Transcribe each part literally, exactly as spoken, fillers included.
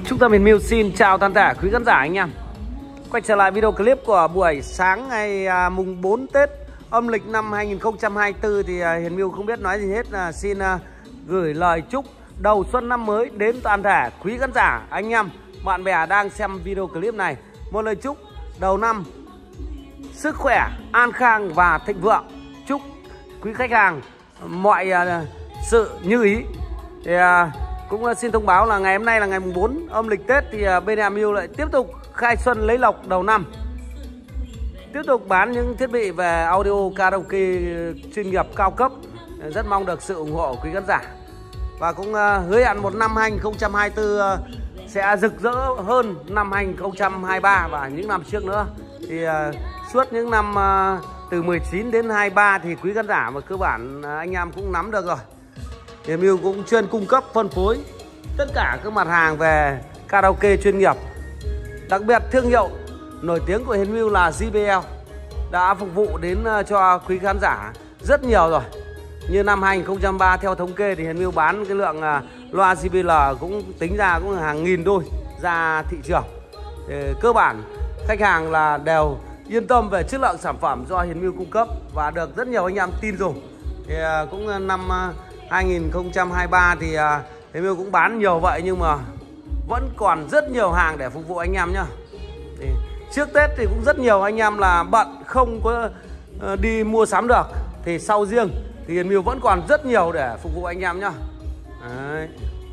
Trung tâm Hiền Miu xin chào toàn thể quý khán giả anh em. Quay trở lại video clip của buổi sáng ngày à, mùng bốn Tết âm lịch năm hai nghìn không trăm hai mươi tư thì à, Hiền Miu không biết nói gì hết là xin à, gửi lời chúc đầu xuân năm mới đến toàn thể quý khán giả anh em, bạn bè đang xem video clip này. Một lời chúc đầu năm sức khỏe, an khang và thịnh vượng. Chúc quý khách hàng mọi à, sự như ý. Thì à, cũng xin thông báo là ngày hôm nay là ngày mùng bốn âm lịch Tết thì bên em Miu lại tiếp tục khai xuân lấy lộc đầu năm. Tiếp tục bán những thiết bị về audio karaoke chuyên nghiệp cao cấp. Rất mong được sự ủng hộ quý khán giả. Và cũng hứa hẹn một năm hai nghìn không trăm hai mươi tư sẽ rực rỡ hơn năm hai nghìn không trăm hai mươi ba và những năm trước nữa. Thì suốt những năm từ mười chín đến hai mươi ba thì quý khán giả mà cơ bản anh em cũng nắm được rồi. Hiền Miu cũng chuyên cung cấp phân phối tất cả các mặt hàng về karaoke chuyên nghiệp. Đặc biệt thương hiệu nổi tiếng của Hiền Miu là gi bê lờ đã phục vụ đến cho quý khán giả rất nhiều rồi. Như năm hai nghìn không trăm ba theo thống kê thì Hiền Miu bán cái lượng loa gi bê lờ cũng tính ra cũng hàng nghìn đôi ra thị trường. Thì cơ bản khách hàng là đều yên tâm về chất lượng sản phẩm do Hiền Miu cung cấp và được rất nhiều anh em tin dùng. Thì cũng năm hai nghìn không trăm hai mươi ba thì Hiền Miu cũng bán nhiều vậy nhưng mà vẫn còn rất nhiều hàng để phục vụ anh em nhá. Thì trước Tết thì cũng rất nhiều anh em là bận không có đi mua sắm được, thì sau riêng thì Hiền Miu vẫn còn rất nhiều để phục vụ anh em nhá. Đấy.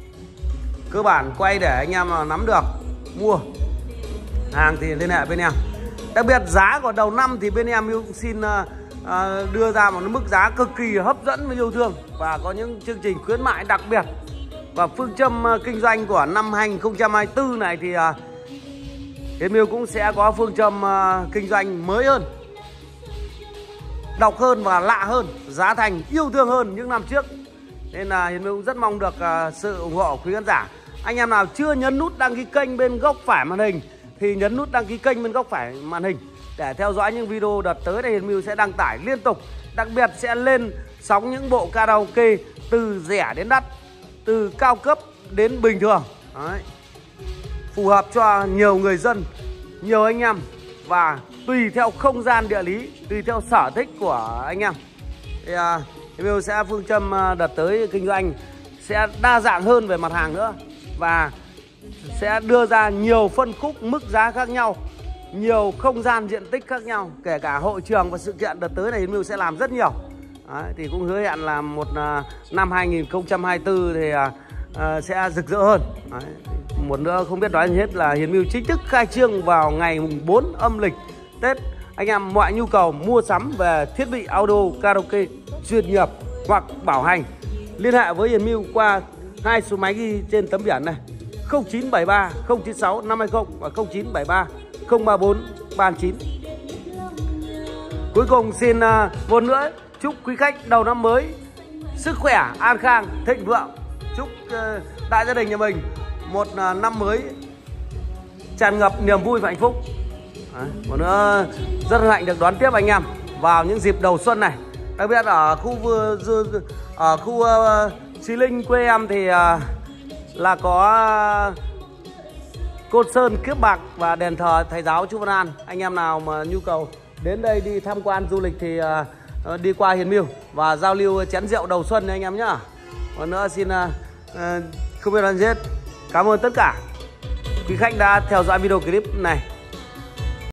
Cơ bản quay để anh em nắm được mua hàng thì liên hệ bên em. Đặc biệt giá của đầu năm thì bên em Miu cũng xin uh, đưa ra một mức giá cực kỳ hấp dẫn và yêu thương và có những chương trình khuyến mại đặc biệt. Và phương châm uh, kinh doanh của năm hai nghìn không trăm hai mươi tư này thì uh, Hiền Miu cũng sẽ có phương châm uh, kinh doanh mới hơn, độc hơn và lạ hơn, giá thành yêu thương hơn những năm trước. Nên là Hiền Miu cũng rất mong được uh, sự ủng hộ của quý khán giả. Anh em nào chưa nhấn nút đăng ký kênh bên góc phải màn hình thì nhấn nút đăng ký kênh bên góc phải màn hình để theo dõi những video đợt tới này Hiền Miu sẽ đăng tải liên tục. Đặc biệt sẽ lên sóng những bộ karaoke từ rẻ đến đắt, từ cao cấp đến bình thường. Đấy. Phù hợp cho nhiều người dân, nhiều anh em và tùy theo không gian địa lý, tùy theo sở thích của anh em. Thì uh, Hiền Miu sẽ phương châm uh, đợt tới kinh doanh sẽ đa dạng hơn về mặt hàng nữa và sẽ đưa ra nhiều phân khúc mức giá khác nhau, nhiều không gian diện tích khác nhau, kể cả hội trường và sự kiện đợt tới này Hiền Miu sẽ làm rất nhiều. Đấy, thì cũng hứa hẹn là một uh, năm hai nghìn không trăm hai mươi tư thì uh, uh, sẽ rực rỡ hơn. Đấy. Một nữa không biết nói gì hết là Hiền Miu chính thức khai trương vào ngày mùng bốn âm lịch Tết. Anh em mọi nhu cầu mua sắm về thiết bị audio karaoke chuyên nghiệp hoặc bảo hành liên hệ với Hiền Miu qua hai số máy ghi trên tấm biển này: không chín bảy ba không chín sáu năm hai không và không chín bảy ba không ba bốn ba chín. Cuối cùng xin uh, một nữa chúc quý khách đầu năm mới sức khỏe, an khang, thịnh vượng. Chúc uh, đại gia đình nhà mình một uh, năm mới tràn ngập niềm vui và hạnh phúc. Đấy, một nữa rất hạnh được đón tiếp anh em vào những dịp đầu xuân này. Đặc biệt ở khu ở khu uh, Chí Linh quê em thì uh, là có uh, Côn Sơn, Kiếp Bạc và đền thờ thầy giáo Chu Văn An. Anh em nào mà nhu cầu đến đây đi tham quan du lịch thì uh, đi qua Hiền Miu và giao lưu chén rượu đầu xuân anh em nhá. Một nữa xin uh, uh, không biết nói gì hết. Cảm ơn tất cả quý khách đã theo dõi video clip này.